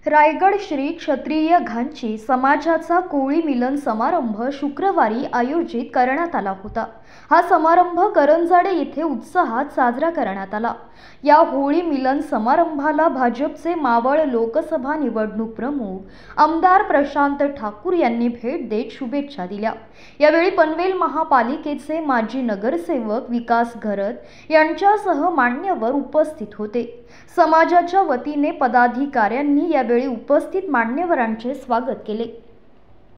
रायगड श्री क्षत्रिय घांची समाजाचा कोळी मिलन समारंभ शुक्रवारी आयोजित करण्यात आला होता। हा समारंभ करंजाडे येथे उत्साहात साजरा करण्यात आला। या होळी मिलन समारंभाला भाजपचे मावळ लोकसभा निवडणूक प्रमुख आमदार प्रशांत ठाकूर यांनी भेट देत शुभेच्छा दिल्या। यावेळी पनवेल महापालिकेचे माजी नगरसेवक विकास घरत यांच्यासह मान्यवर उपस्थित होते। समाजाच्या वतीने पदाधिकाऱ्यांनी यावेळी उपस्थित मान्यवरांचे स्वागत केले।